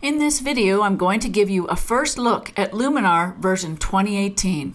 In this video, I'm going to give you a first look at Luminar version 2018.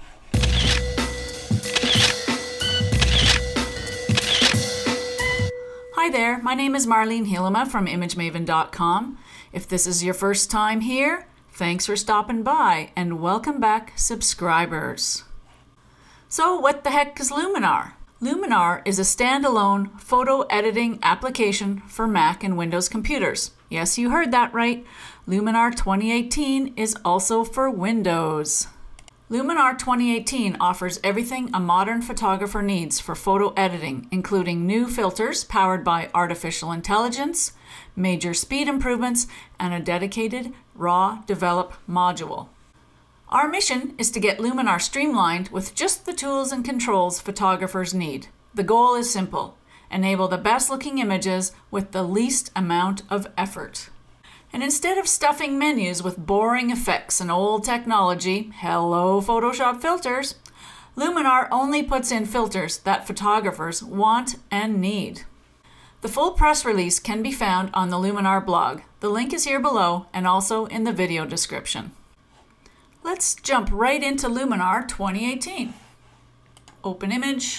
Hi there, my name is Marlene Hielema from ImageMaven.com. If this is your first time here, thanks for stopping by and welcome back, subscribers. So what the heck is Luminar? Luminar is a standalone photo editing application for Mac and Windows computers. Yes, you heard that right. Luminar 2018 is also for Windows. Luminar 2018 offers everything a modern photographer needs for photo editing, including new filters powered by artificial intelligence, major speed improvements, and a dedicated RAW Develop module. Our mission is to get Luminar streamlined with just the tools and controls photographers need. The goal is simple: enable the best looking images with the least amount of effort. And instead of stuffing menus with boring effects and old technology, hello Photoshop filters, Luminar only puts in filters that photographers want and need. The full press release can be found on the Luminar blog. The link is here below and also in the video description. Let's jump right into Luminar 2018. Open image.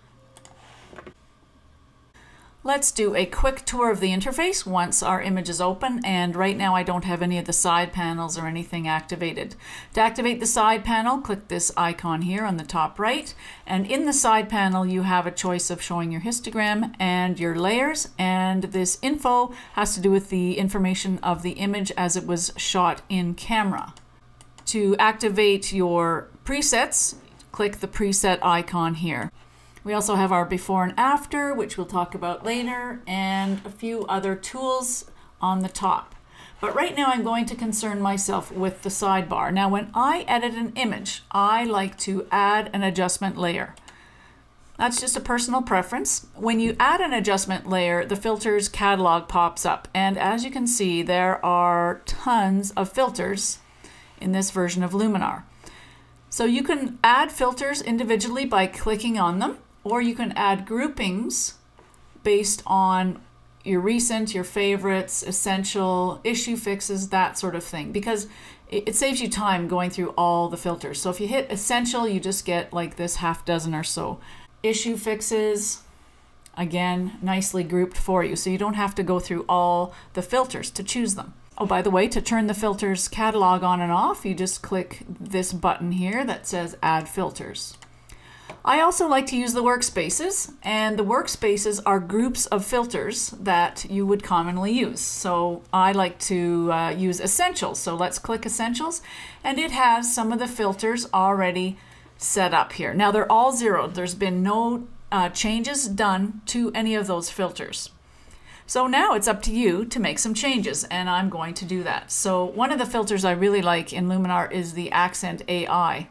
Let's do a quick tour of the interface once our image is open, and right now I don't have any of the side panels or anything activated. To activate the side panel, click this icon here on the top right, and in the side panel you have a choice of showing your histogram and your layers, and this info has to do with the information of the image as it was shot in camera. To activate your presets, click the preset icon here. We also have our before and after, which we'll talk about later, and a few other tools on the top. But right now I'm going to concern myself with the sidebar. Now when I edit an image, I like to add an adjustment layer. That's just a personal preference. When you add an adjustment layer, the filters catalog pops up. And as you can see, there are tons of filters in this version of Luminar. So you can add filters individually by clicking on them, or you can add groupings based on your recent, your favorites, essential, issue fixes, that sort of thing, because it saves you time going through all the filters. So if you hit essential, you just get like this half dozen or so. Issue fixes, again, nicely grouped for you, so you don't have to go through all the filters to choose them. Oh, by the way, to turn the filters catalog on and off, you just click this button here that says Add Filters. I also like to use the workspaces, and the workspaces are groups of filters that you would commonly use. So I like to use Essentials. So let's click Essentials, and it has some of the filters already set up here. Now they're all zeroed. There's been no changes done to any of those filters. So now it's up to you to make some changes, and I'm going to do that. So one of the filters I really like in Luminar is the Accent AI.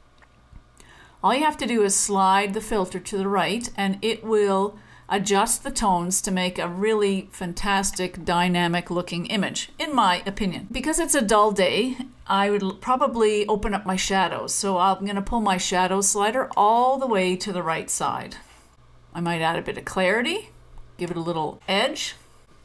All you have to do is slide the filter to the right, and it will adjust the tones to make a really fantastic, dynamic looking image, in my opinion. Because it's a dull day, I would probably open up my shadows. So I'm going to pull my shadow slider all the way to the right side. I might add a bit of clarity. Give it a little edge,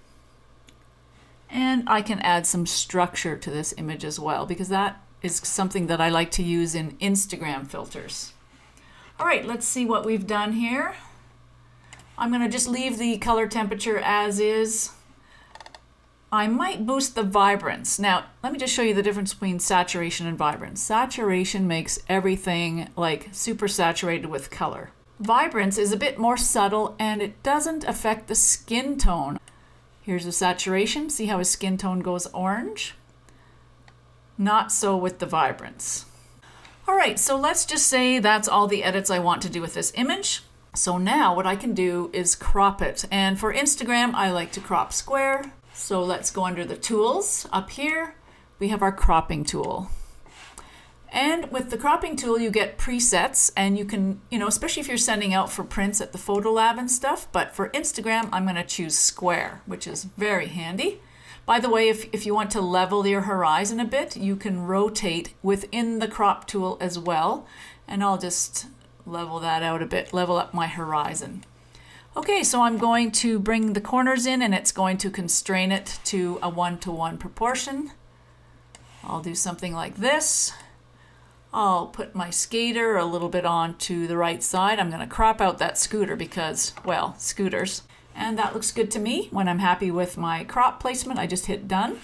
and I can add some structure to this image as well, because that is something that I like to use in Instagram filters. All right, let's see what we've done here. I'm going to just leave the color temperature as is. I might boost the vibrance. Now, let me just show you the difference between saturation and vibrance. Saturation makes everything like super saturated with color. Vibrance is a bit more subtle, and it doesn't affect the skin tone. Here's the saturation. See how his skin tone goes orange? Not so with the vibrance. All right, so let's just say that's all the edits I want to do with this image. So now what I can do is crop it. And for Instagram, I like to crop square. So let's go under the tools. Up here, we have our cropping tool. And with the cropping tool, you get presets, and you can, especially if you're sending out for prints at the photo lab and stuff. But for Instagram, I'm going to choose square, which is very handy. By the way, if you want to level your horizon a bit, you can rotate within the crop tool as well. And I'll just level that out a bit, level up my horizon. Okay, so I'm going to bring the corners in and it's going to constrain it to a 1-to-1 proportion. I'll do something like this. I'll put my skater a little bit on to the right side. I'm going to crop out that scooter because, well, scooters. And that looks good to me. When I'm happy with my crop placement, I just hit done.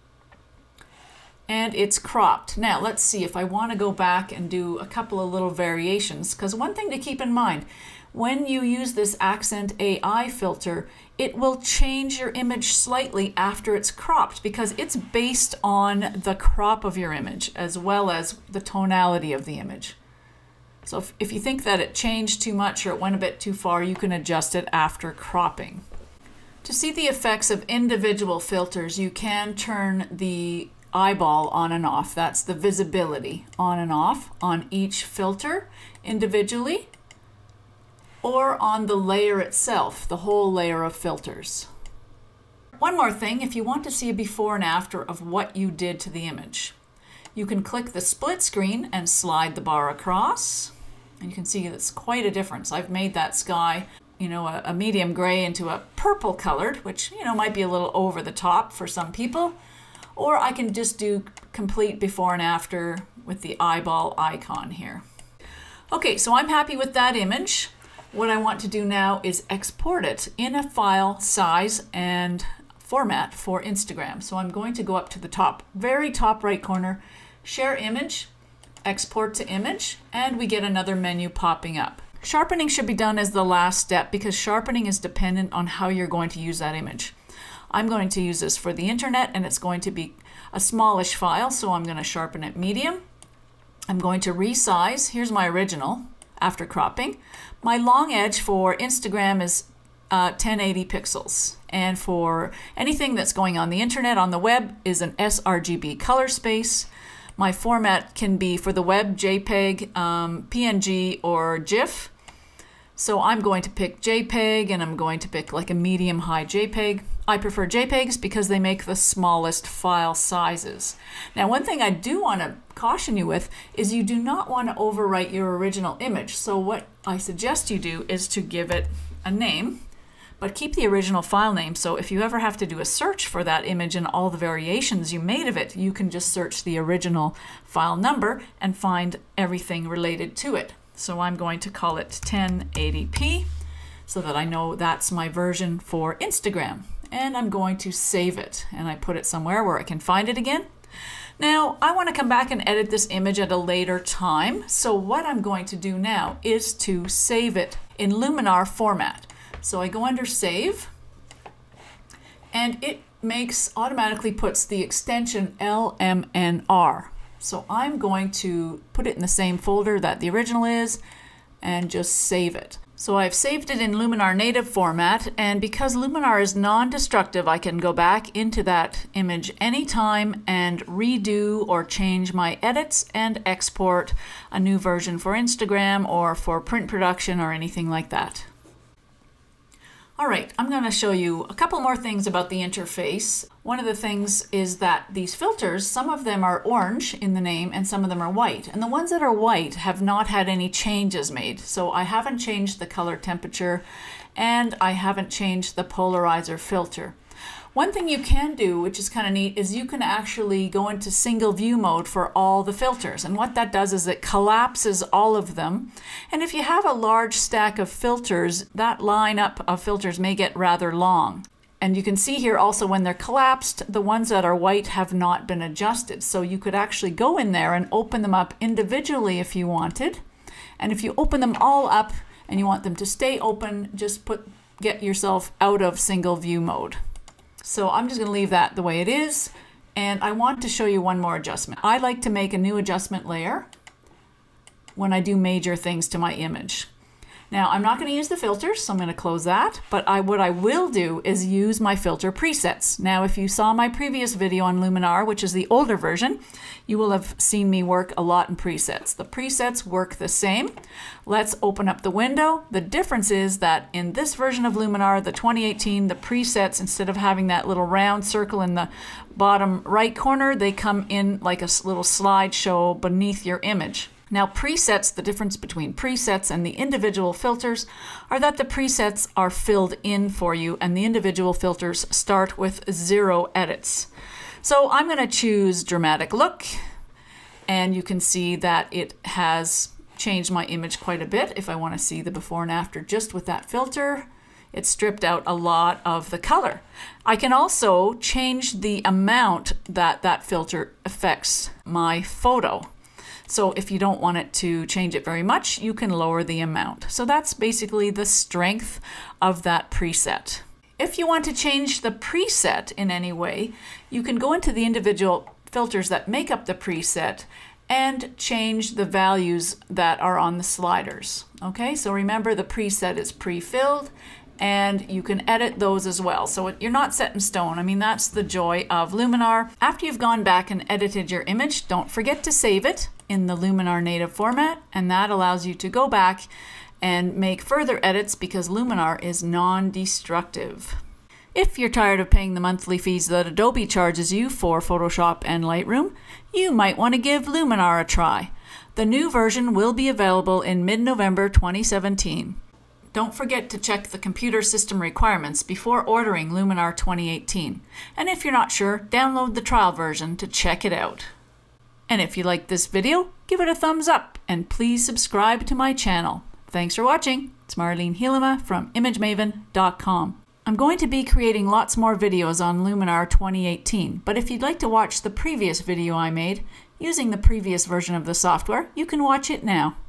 And it's cropped. Now let's see if I want to go back and do a couple of little variations, because one thing to keep in mind, when you use this Accent AI filter, it will change your image slightly after it's cropped because it's based on the crop of your image as well as the tonality of the image. So if you think that it changed too much or it went a bit too far, you can adjust it after cropping. To see the effects of individual filters, you can turn the eyeball on and off. That's the visibility on and off on each filter individually, or on the layer itself, the whole layer of filters. One more thing, if you want to see a before and after of what you did to the image, you can click the split screen and slide the bar across, and you can see it's quite a difference. I've made that sky, a medium gray into a purple colored, which, might be a little over the top for some people, or I can just do complete before and after with the eyeball icon here. Okay, so I'm happy with that image. What I want to do now is export it in a file size and format for Instagram. So I'm going to go up to the top, very top right corner, share image, export to image, and we get another menu popping up. Sharpening should be done as the last step because sharpening is dependent on how you're going to use that image. I'm going to use this for the internet and it's going to be a smallish file, so I'm going to sharpen it medium. I'm going to resize. Here's my original after cropping. My long edge for Instagram is 1080 pixels. And for anything that's going on the internet, on the web, is an sRGB color space. My format can be for the web, JPEG, PNG, or GIF. So I'm going to pick JPEG and I'm going to pick like a medium high JPEG. I prefer JPEGs because they make the smallest file sizes. Now, one thing I do want to caution you with is you do not want to overwrite your original image. So what I suggest you do is to give it a name, but keep the original file name. So if you ever have to do a search for that image and all the variations you made of it, you can just search the original file number and find everything related to it. So I'm going to call it 1080p so that I know that's my version for Instagram. And I'm going to save it, and I put it somewhere where I can find it again. Now, I want to come back and edit this image at a later time. So what I'm going to do now is to save it in Luminar format. So I go under Save, and it automatically puts the extension LMNR. So I'm going to put it in the same folder that the original is and just save it. So I've saved it in Luminar native format, and because Luminar is non-destructive, I can go back into that image anytime and redo or change my edits and export a new version for Instagram or for print production or anything like that. All right, I'm going to show you a couple more things about the interface. One of the things is that these filters, some of them are orange in the name and some of them are white. And the ones that are white have not had any changes made. So I haven't changed the color temperature and I haven't changed the polarizer filter. One thing you can do, which is kind of neat, is you can actually go into single view mode for all the filters. And what that does is it collapses all of them. And if you have a large stack of filters, that lineup of filters may get rather long. And you can see here also when they're collapsed, the ones that are white have not been adjusted. So you could actually go in there and open them up individually if you wanted. And if you open them all up and you want them to stay open, just get yourself out of single view mode. So I'm just going to leave that the way it is, and I want to show you one more adjustment. I like to make a new adjustment layer when I do major things to my image. Now, I'm not going to use the filters, so I'm going to close that, but what I will do is use my filter presets. Now, if you saw my previous video on Luminar, which is the older version, you will have seen me work a lot in presets. The presets work the same. Let's open up the window. The difference is that in this version of Luminar, the 2018, the presets, instead of having that little round circle in the bottom right corner, they come in like a little slideshow beneath your image. Now presets, the difference between presets and the individual filters are that the presets are filled in for you and the individual filters start with 0 edits. So I'm going to choose dramatic look, and you can see that it has changed my image quite a bit. If I want to see the before and after just with that filter, it stripped out a lot of the color. I can also change the amount that that filter affects my photo. So if you don't want it to change it very much, you can lower the amount. So that's basically the strength of that preset. If you want to change the preset in any way, you can go into the individual filters that make up the preset and change the values that are on the sliders. Okay, so remember the preset is pre-filled, and you can edit those as well. So you're not set in stone. I mean, that's the joy of Luminar. After you've gone back and edited your image, don't forget to save it in the Luminar native format, and that allows you to go back and make further edits because Luminar is non-destructive. If you're tired of paying the monthly fees that Adobe charges you for Photoshop and Lightroom, you might want to give Luminar a try. The new version will be available in mid-November 2017. Don't forget to check the computer system requirements before ordering Luminar 2018. And if you're not sure, download the trial version to check it out. And if you like this video, give it a thumbs up and please subscribe to my channel. Thanks for watching. It's Marlene Hielema from ImageMaven.com. I'm going to be creating lots more videos on Luminar 2018, but if you'd like to watch the previous video I made using the previous version of the software, you can watch it now.